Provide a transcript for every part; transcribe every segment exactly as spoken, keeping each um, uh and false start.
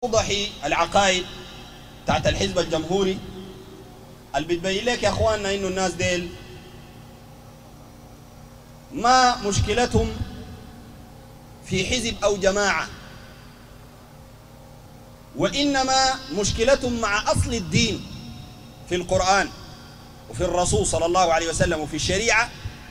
توضحي العقائد بتاعت الحزب الجمهوري اللي بتبين لك يا اخواننا انه الناس ديل ما مشكلتهم في حزب او جماعه، وانما مشكلتهم مع اصل الدين في القرآن وفي الرسول صلى الله عليه وسلم وفي الشريعه،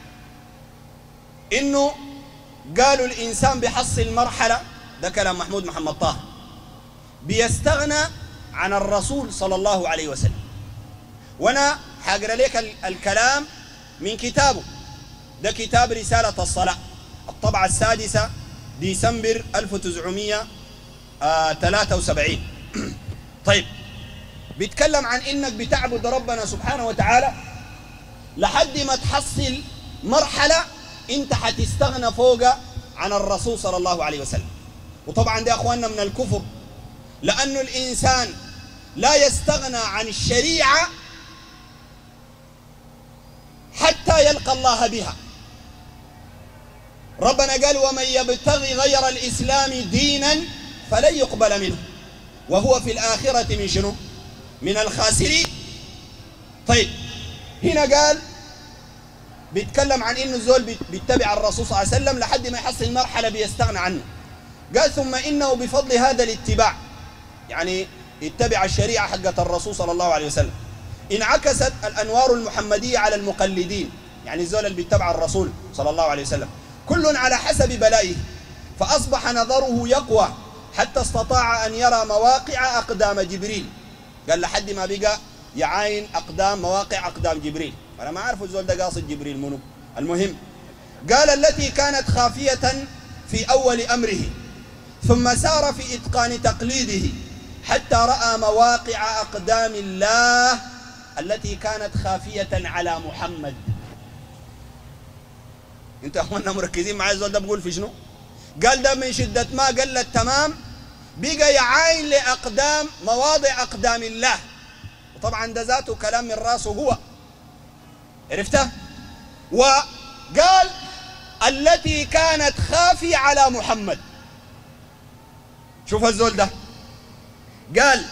انه قالوا الانسان بحصل مرحله، ده كلام محمود محمد طه، بيستغنى عن الرسول صلى الله عليه وسلم. وانا حاقرا لك الكلام من كتابه، ده كتاب رسالة الصلاة، الطبعة السادسة ديسمبر ألف وتسعمائة وثلاثة وسبعين. طيب، بيتكلم عن انك بتعبد ربنا سبحانه وتعالى لحد ما تحصل مرحلة انت حتستغنى فوق عن الرسول صلى الله عليه وسلم. وطبعا ده اخواننا من الكفر، لأنه الإنسان لا يستغنى عن الشريعة حتى يلقى الله بها. ربنا قال: ومن يبتغي غير الإسلام دينا فلن يقبل منه وهو في الآخرة من شنو؟ من الخاسرين. طيب، هنا قال بيتكلم عن إنه الزول بيتبع الرسول صلى الله عليه وسلم لحد ما يحصل مرحلة بيستغنى عنه. قال: ثم إنه بفضل هذا الاتباع، يعني اتبع الشريعة حقة الرسول صلى الله عليه وسلم، انعكست الأنوار المحمدية على المقلدين، يعني الزول اللي بيتبع الرسول صلى الله عليه وسلم، كل على حسب بلائه، فأصبح نظره يقوى حتى استطاع أن يرى مواقع أقدام جبريل. قال لحد ما بقى يعاين أقدام مواقع أقدام جبريل. أنا ما أعرف الزول ده قاصد جبريل منو. المهم قال: التي كانت خافية في أول أمره ثم سار في إتقان تقليده حتى رأى مواقع أقدام الله التي كانت خافية على محمد. انتوا يا اخوانا مركزين معايا؟ الزول ده بقول في شنو؟ قال ده من شدة ما قل التمام بقى يعاين لأقدام مواضع أقدام الله، وطبعا ده ذاته كلام من راسه هو، عرفته؟ وقال التي كانت خافية على محمد. شوف الزول ده قال: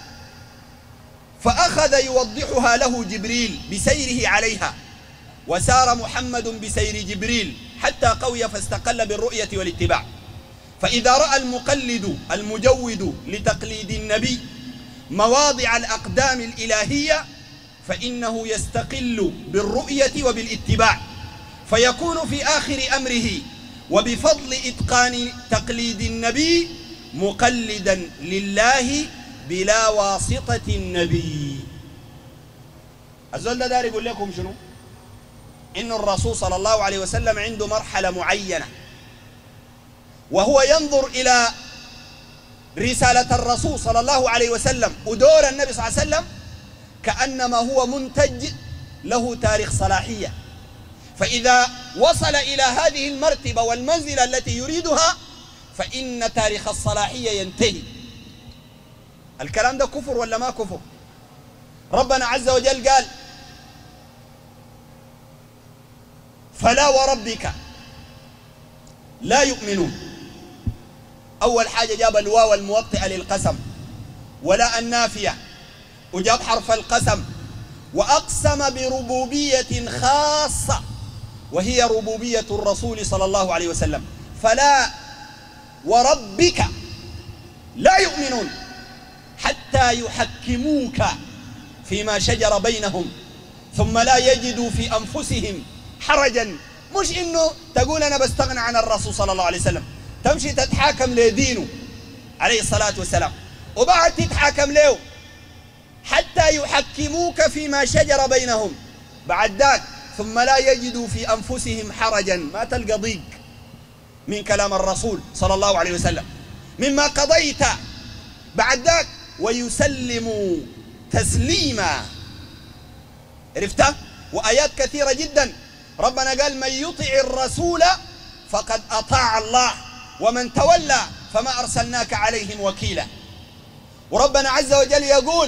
فأخذ يوضحها له جبريل بسيره عليها، وسار محمد بسير جبريل حتى قوي فاستقل بالرؤية والاتباع. فإذا رأى المقلد المجود لتقليد النبي مواضع الأقدام الإلهية فإنه يستقل بالرؤية وبالاتباع، فيكون في آخر أمره وبفضل إتقان تقليد النبي مقلدا لله بلا واسطة النبي. الزول ده دار يقول لكم شنو؟ إن الرسول صلى الله عليه وسلم عنده مرحلة معينة، وهو ينظر إلى رسالة الرسول صلى الله عليه وسلم ودور النبي صلى الله عليه وسلم كأنما هو منتج له تاريخ صلاحية، فإذا وصل إلى هذه المرتبة والمنزلة التي يريدها فإن تاريخ الصلاحية ينتهي. الكلام ده كفر ولا ما كفر؟ ربنا عز وجل قال: فلا وربك لا يؤمنون. أول حاجة جاب الواو الموطئة للقسم، ولا النافية، وجاب حرف القسم، وأقسم بربوبية خاصة وهي ربوبية الرسول صلى الله عليه وسلم. فلا وربك لا يؤمنون حتى يحكموك فيما شجر بينهم ثم لا يجدوا في أنفسهم حرجا. مش إنه تقول أنا بستغنى عن الرسول صلى الله عليه وسلم، تمشي تتحاكم لدينه عليه الصلاة والسلام، وبعد تتحاكم له حتى يحكموك فيما شجر بينهم، بعد ذاك ثم لا يجدوا في أنفسهم حرجا، ما تلقى ضيق من كلام الرسول صلى الله عليه وسلم مما قضيت، بعد ذاك ويسلموا تسليما. عرفته؟ وآيات كثيرة جدا ربنا قال: من يطع الرسول فقد أطاع الله ومن تولى فما أرسلناك عليهم وكيلا. وربنا عز وجل يقول: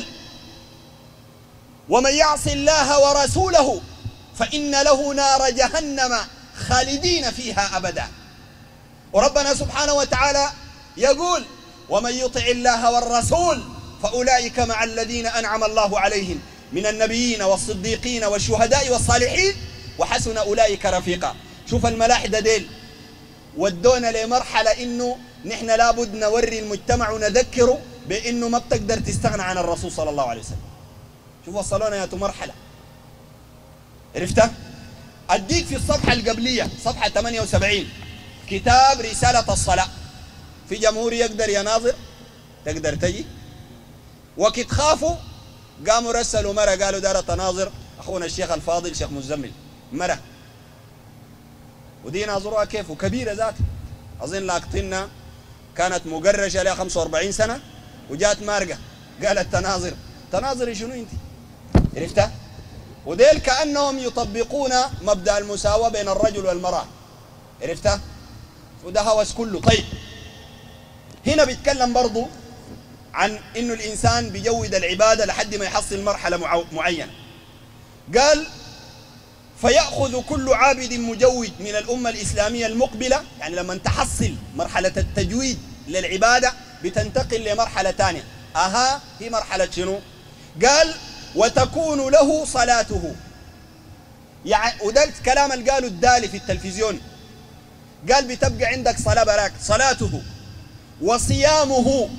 ومن يعص الله ورسوله فإن له نار جهنم خالدين فيها أبدا. وربنا سبحانه وتعالى يقول: ومن يطع الله والرسول فأولئك مع الذين أنعم الله عليهم من النبيين والصديقين والشهداء والصالحين وحسن أولئك رفيقا. شوف الملاحدة ديل ودونا لمرحلة إنه نحن لابد نوري المجتمع ونذكره بإنه ما بتقدر تستغنى عن الرسول صلى الله عليه وسلم. شوف وصلونا يا مرحلة، عرفتها؟ أديك في الصفحة القبلية صفحة ثمانية وسبعين كتاب رسالة الصلاة. في جمهور يقدر يا ناظر تقدر تجي، وقت خافوا قاموا رسلوا مرة قالوا دار تناظر أخونا الشيخ الفاضل شيخ مزمل مرة، ودي ناظروها كيف وكبيرة ذاتها، أظن لاقطنا كانت مقرشة لها خمسة وأربعين سنة وجات مارقة قالت تناظر. تناظر شنو انت؟ عرفتها؟ وديل كأنهم يطبقون مبدأ المساواة بين الرجل والمرأة، عرفتها؟ وده هوس كله. طيب هنا بيتكلم برضو عن انه الانسان بيجود العبادة لحد ما يحصل مرحلة معينة. قال فيأخذ كل عابد مجود من الأمة الإسلامية المقبلة، يعني لما تحصل مرحلة التجويد للعبادة بتنتقل لمرحلة ثانية. أها هي مرحلة شنو؟ قال وتكون له صلاته، يعني وده الكلام اللي قاله الدالي في التلفزيون، قال بتبقى عندك صلاة براك صلاته وصيامه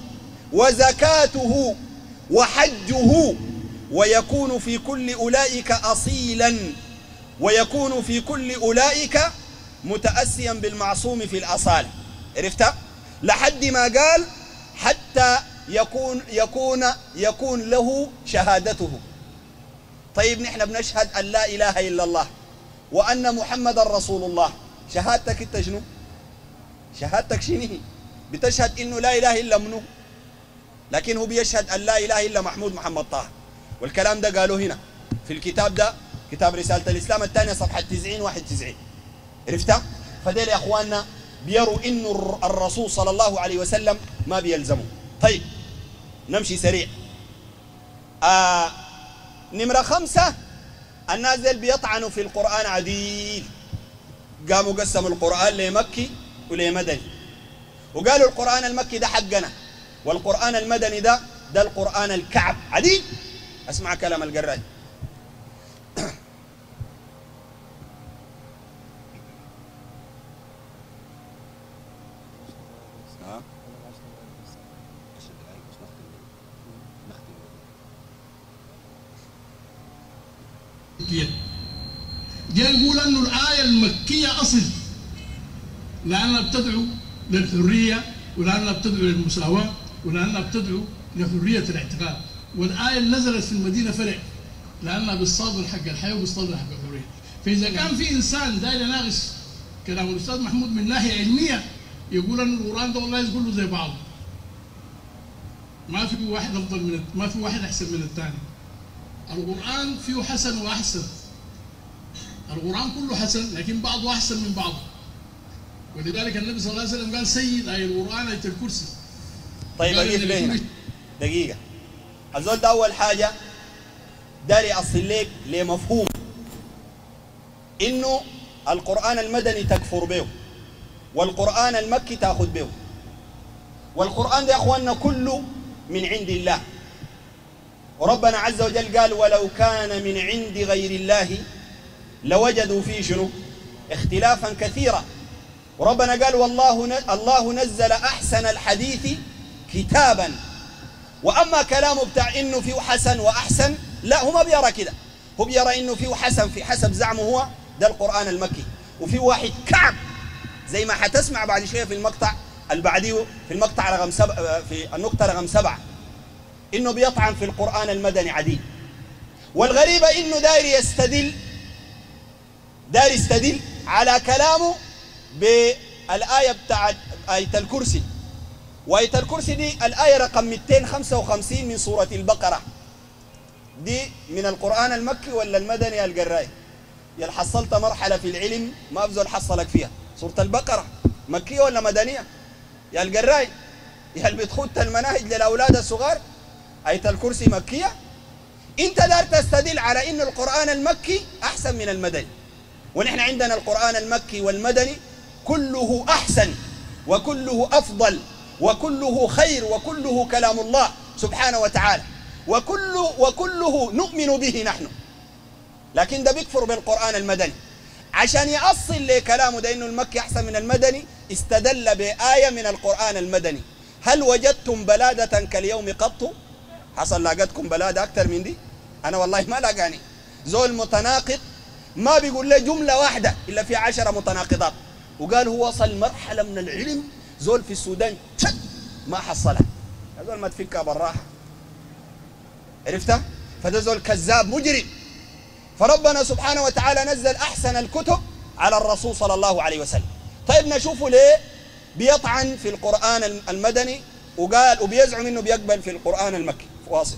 وزكاته وحجه، ويكون في كل أولئك أصيلا، ويكون في كل أولئك متأسيا بالمعصوم في الأصالة. عرفتها؟ لحد ما قال حتى يكون يكون يكون له شهادته. طيب نحن بنشهد أن لا إله إلا الله وأن محمد رسول الله، شهادتك انت شنو؟ شهادتك شنو؟ بتشهد إنه لا إله إلا منه، لكن هو بيشهد أن لا إله إلا محمود محمد طه. والكلام ده قالوا هنا في الكتاب ده، كتاب رسالة الإسلام الثانية صفحة تسعين واحد وتسعين. عرفتها؟ فديل يا أخواننا بيروا إنه الرسول صلى الله عليه وسلم ما بيلزموا. طيب نمشي سريع. آه نمرة خمسة، الناس ديل بيطعنوا في القرآن عديل، قاموا قسموا القرآن لمكي ولمدني، وقالوا القرآن المكي ده حقنا والقرآن المدني ده ده القرآن الكعب عديل. اسمع كلام القراي. جاي يقول انه الايه المكيه اصل لانها بتدعو للحريه ولانها بتدعو للمساواه ولانها بتدعو لحريه الاعتقاد، والايه اللي نزلت في المدينه فرع لانها بتصادر حق الحياه وبتصادر حق الحريه. فاذا كان في انسان داير يناقش كلام الاستاذ محمود من ناحيه علميه يقول ان القران ده والله يقول له زي بعض، ما في واحد افضل من ما في واحد احسن من الثاني. القرآن فيه حسن وأحسن، القرآن كله حسن لكن بعضه أحسن من بعضه، ولذلك النبي صلى الله عليه وسلم قال سيد آية القرآن آية الكرسي. طيب أجيب لي هنا دقيقة. الزول ده أول حاجة داري أصل لك لمفهوم إنه القرآن المدني تكفر به والقرآن المكي تأخذ به، والقرآن ده يا أخواننا كله من عند الله، وربنا عز وجل قال ولو كان من عند غير الله لوجدوا فيه شنو؟ اختلافا كثيرا. وربنا قال والله الله نزل أحسن الحديث كتابا. وأما كلامه بتاع إنه فيه حسن وأحسن، لا هو ما بيرى كده، هو بيرى إنه فيه حسن في حسب زعمه هو ده القرآن المكي، وفي واحد كعب زي ما حتسمع بعد شوية في المقطع البعديه في المقطع رقم سبعة في النقطة رقم سبعة إنه بيطعن في القرآن المدني عديد. والغريبة إنه داير يستدل داير يستدل على كلامه بالآية بتاعت آية الكرسي، وآية الكرسي دي الآية رقم مئتين وخمسة وخمسين من سورة البقرة، دي من القرآن المكي ولا المدني القراي؟ يا حصلت مرحلة في العلم ما أفضل حصلك فيها. سورة البقرة مكية ولا مدنية؟ يا القراي يا اللي بتخوت المناهج للأولاد الصغار، آية الكرسي مكية. انت دار تستدل على ان القرآن المكي احسن من المدني، ونحن عندنا القرآن المكي والمدني كله احسن وكله افضل وكله خير وكله كلام الله سبحانه وتعالى، وكله وكله نؤمن به نحن. لكن ده بيكفر بالقرآن المدني. عشان يأصل لكلامه ده إنه المكي أحسن من المدني استدل بآية من القرآن المدني: هل وجدتم بلادة كاليوم قط؟ حصل لاقتكم بلادة أكثر من دي؟ أنا والله ما لاقاني. زول متناقض ما بيقول لي جملة واحدة إلا في عشرة متناقضات، وقال هو وصل مرحلة من العلم زول في السودان ما حصلها. زول ما تفكها بالراحة، عرفتها؟ فده زول كذاب مجرم. فربنا سبحانه وتعالى نزل أحسن الكتب على الرسول صلى الله عليه وسلم. طيب نشوفه ليه بيطعن في القرآن المدني وقال وبيزعم إنه بيقبل في القرآن المكي. واصل.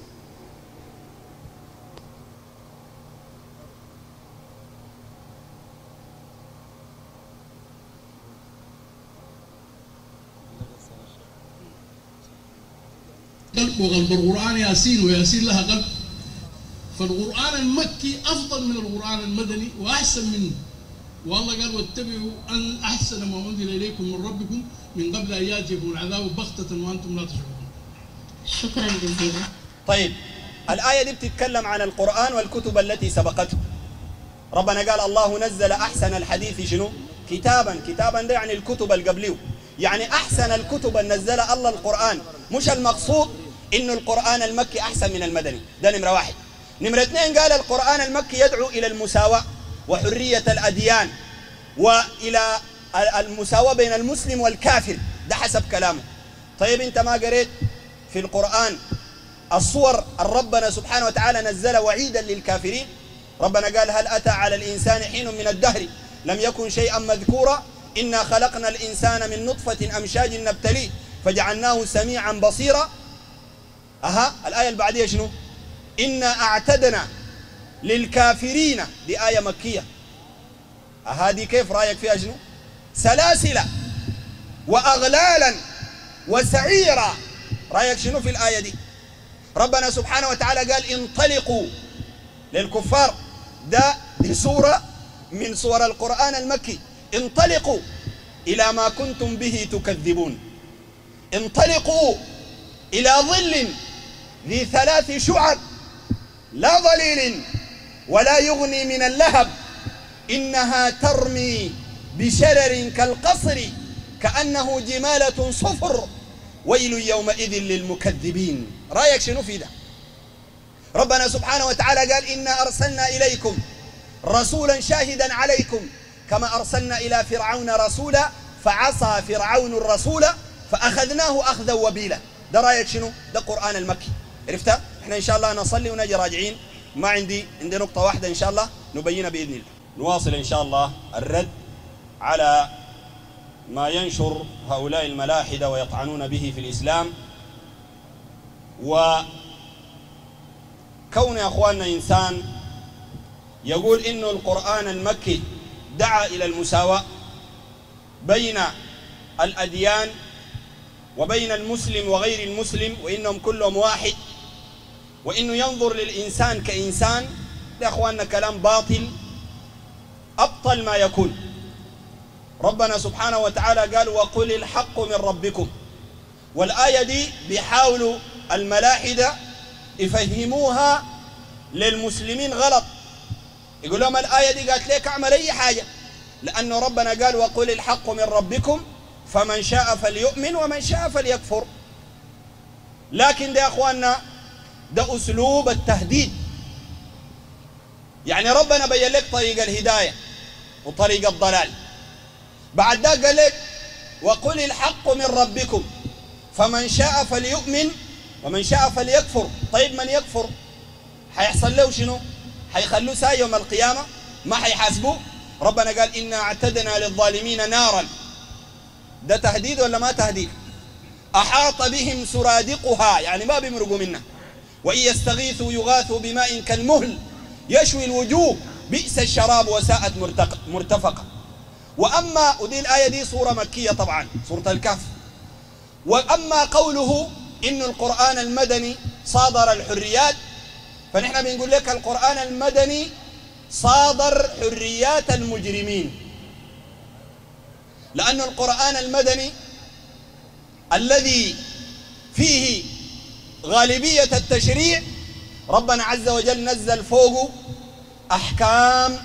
قلب وقلب القرآن ياسين وياسين لها قلب. فالقرآن المكي أفضل من القرآن المدني وأحسن منه. والله قال واتبعوا أن أحسن ما أنزل إليكم من ربكم من قبل أن يأتيكم العذاب بغتة وأنتم لا تشعرون. شكرا جزيلا. طيب الآية دي بتتكلم عن القرآن والكتب التي سبقته. ربنا قال الله نزل أحسن الحديث شنو؟ كتابا. كتابا ده يعني الكتب القبليه، يعني أحسن الكتب اللي نزل الله القرآن. مش المقصود إنه القرآن المكي أحسن من المدني، ده نمرة واحد. نمرة اثنين قال القرآن المكي يدعو إلى المساواة وحرية الأديان وإلى المساواة بين المسلم والكافر، ده حسب كلامه. طيب أنت ما قريت في القرآن الصور ربنا سبحانه وتعالى نزل وعيدا للكافرين؟ ربنا قال هل أتى على الإنسان حين من الدهر لم يكن شيئا مذكورا إنا خلقنا الإنسان من نطفة أمشاج نبتليه فجعلناه سميعا بصيرا. أها الآية اللي بعديها شنو؟ إنا أعتدنا للكافرين، دي آية مكية. أها دي كيف رأيك فيها شنو؟ سلاسل وأغلالا وسعيرا. رأيك شنو في الآية دي؟ ربنا سبحانه وتعالى قال انطلقوا للكفار، ده دي سورة من سور القرآن المكي. انطلقوا إلى ما كنتم به تكذبون، انطلقوا إلى ظل ذي ثلاث شعب لا ظليل ولا يغني من اللهب إنها ترمي بشرر كالقصر كأنه جمالة صفر ويل يومئذ للمكذبين. رأيك شنو في ده؟ ربنا سبحانه وتعالى قال إنا أرسلنا إليكم رسولا شاهدا عليكم كما أرسلنا إلى فرعون رسولا فعصى فرعون الرسول فأخذناه أخذا وبيلا. ده رأيك شنو؟ ده قرآن المكي. عرفتها؟ احنا إن شاء الله نصلي ونجي راجعين. ما عندي عندي نقطة واحدة إن شاء الله نبينها بإذن الله. نواصل إن شاء الله الرد على ما ينشر هؤلاء الملاحدة ويطعنون به في الإسلام. وكون يا أخواننا إنسان يقول إنه القرآن المكي دعا إلى المساواة بين الأديان وبين المسلم وغير المسلم وإنهم كلهم واحد وإنه ينظر للإنسان كإنسان، يا أخواننا كلام باطل أبطل ما يكون. ربنا سبحانه وتعالى قال وقل الحق من ربكم، والآية دي بيحاولوا الملاحدة يفهموها للمسلمين غلط. يقول لهم الآية دي قالت ليك اعمل أي حاجة، لأنه ربنا قال وقل الحق من ربكم فمن شاء فليؤمن ومن شاء فليكفر. لكن ده يا أخواننا ده أسلوب التهديد. يعني ربنا بين لك طريق الهداية وطريق الضلال، بعد ده قال لك وقل الحق من ربكم فمن شاء فليؤمن ومن شاء فليكفر. طيب من يكفر حيحصل له شنو؟ حيخلوه ساي يوم القيامة ما حيحاسبوه. ربنا قال إنا اعتدنا للظالمين نارا، ده تهديد ولا ما تهديد؟ أحاط بهم سرادقها، يعني ما بيمرقوا منها، وإن يستغيثوا يغاثوا بماء كالمهل يشوي الوجوه بئس الشراب وساءت مرتفقة. وأما ودي الآية دي سورة مكية طبعا سورة الكهف. وأما قوله إن القرآن المدني صادر الحريات، فنحن بنقول لك القرآن المدني صادر حريات المجرمين، لأن القرآن المدني الذي فيه غالبية التشريع ربنا عز وجل نزل فوقه أحكام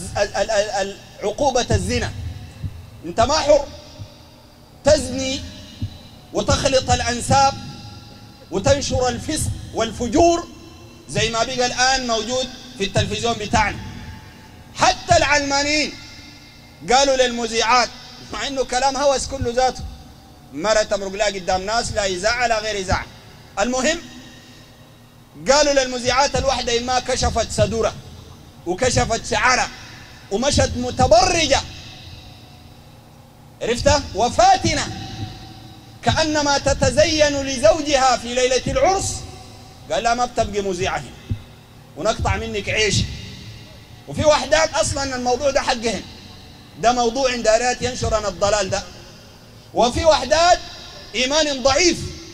عقوبة الزنا. أنت ما حر تزني وتخلط الأنساب وتنشر الفسق والفجور زي ما بقى الآن موجود في التلفزيون بتاعنا. حتى العلمانيين قالوا للمذيعات، مع انه كلام هوس كله ذاته، مرة تمرق لها قدام ناس لا إذاعة لا غير إذاعة، المهم قالوا للمذيعات الواحدة إما كشفت صدورها وكشفت شعرها ومشت متبرجة، عرفتها، وفاتنة كأنما تتزين لزوجها في ليلة العرس، قال لا ما بتبقي مذيعة هنا ونقطع منك عيش. وفي وحدات أصلا الموضوع ده حقهن، ده موضوع دارات ينشرن الضلال ده. وفي وحدات إيمان ضعيف،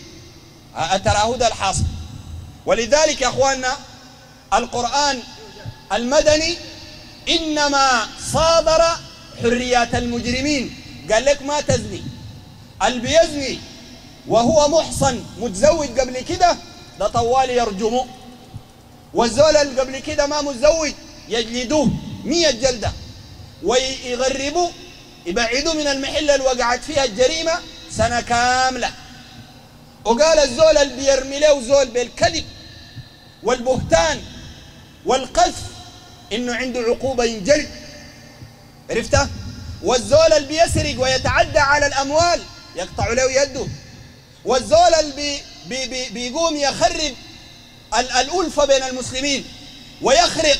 أتراه ده الحاصل. ولذلك يا أخواننا القرآن المدني إنما صادر حريات المجرمين، قال لك ما تزني، اللي بيزني وهو محصن متزوج قبل كده ده طوال يرجمه، والزول اللي قبل كده ما متزوج يجلدوه مية جلدة ويغربوه، يبعدوا من المحل اللي وقعت فيها الجريمة سنة كاملة. وقال الزول اللي بيرمي له زول بالكذب والبهتان والقذف إنه عنده عقوبة ينجلد، عرفته؟ والزول اللي بيسرق ويتعدى على الأموال يقطع له يده، والزول اللي بي بي بي بيقوم يخرب الألفة بين المسلمين ويخرق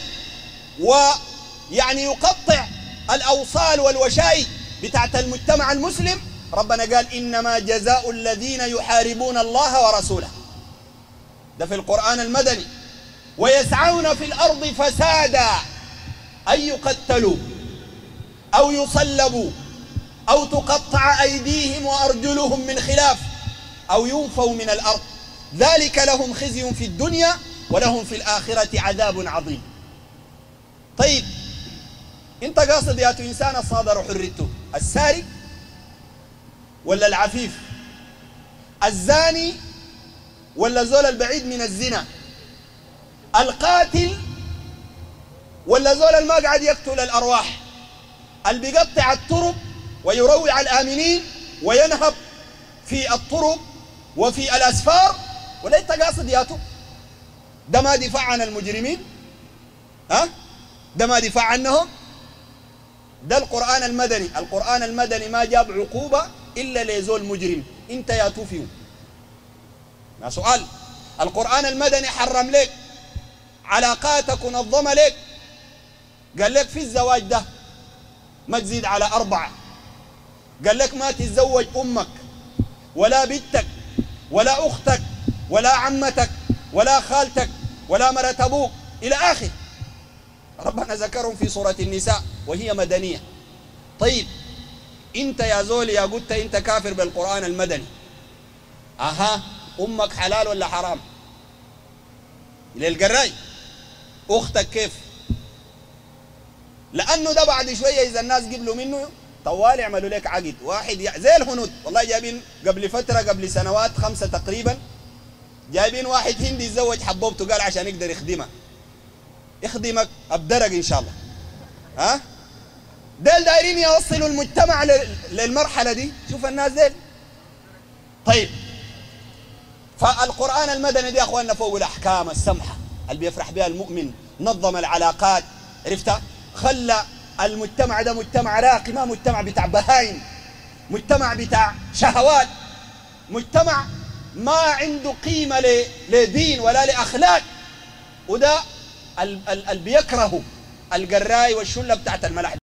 ويعني يقطع الأوصال والوشاي بتاعت المجتمع المسلم، ربنا قال إنما جزاء الذين يحاربون الله ورسوله، ده في القرآن المدني، ويسعون في الأرض فسادا أن يقتلوا أو يصلبوا أو تقطع أيديهم وأرجلهم من خلاف أو ينفوا من الأرض، ذلك لهم خزي في الدنيا ولهم في الآخرة عذاب عظيم. طيب انت قاصد يا إنسان الصادر حريته، السارق ولا العفيف، الزاني ولا زول البعيد من الزنا، القاتل ولا زول اللي ما قاعد يقتل الأرواح، اللي بيقطع الطرق ويروع الآمنين وينهب في الطرق وفي الأسفار، ولا انت قاصد ياتو؟ ده ما دفاع عن المجرمين؟ ها؟ ده ما دفاع عنهم؟ ده القرآن المدني، القرآن المدني ما جاب عقوبة إلا لزول مجرم، انت ياتو فيه. ما سؤال، القرآن المدني حرم لك علاقاتك ونظم لك، قال لك في الزواج ده ما تزيد على أربعة، قال لك ما تتزوج أمك ولا بنتك ولا أختك ولا عمتك ولا خالتك ولا مرة أبوك إلى آخر، ربنا ذكرهم في سورة النساء وهي مدنية. طيب انت يا زول يا قلت انت كافر بالقرآن المدني، اها امك حلال ولا حرام؟ للقراي اختك كيف؟ لانه ده بعد شويه اذا الناس قبلوا منه طوال يعملوا لك عقد واحد زي الهنود. والله جايبين قبل فتره قبل سنوات خمسه تقريبا جايبين واحد هندي يتزوج حبوبته، قال عشان يقدر يخدمها، يخدمك ابدرج ان شاء الله. ها ديل دايرين يوصلوا المجتمع للمرحله دي، شوف الناس ديل. طيب فالقرآن المدني دي يا اخواننا فوق الاحكام السمحه اللي بيفرح بها المؤمن، نظم العلاقات، عرفتها، خلى المجتمع ده مجتمع راقي، ما مجتمع بتاع بهايم، مجتمع بتاع شهوات، مجتمع ما عنده قيمه لدين ولا لاخلاق. وده اللي بيكرهوا القراي والشله بتاعت الملاح.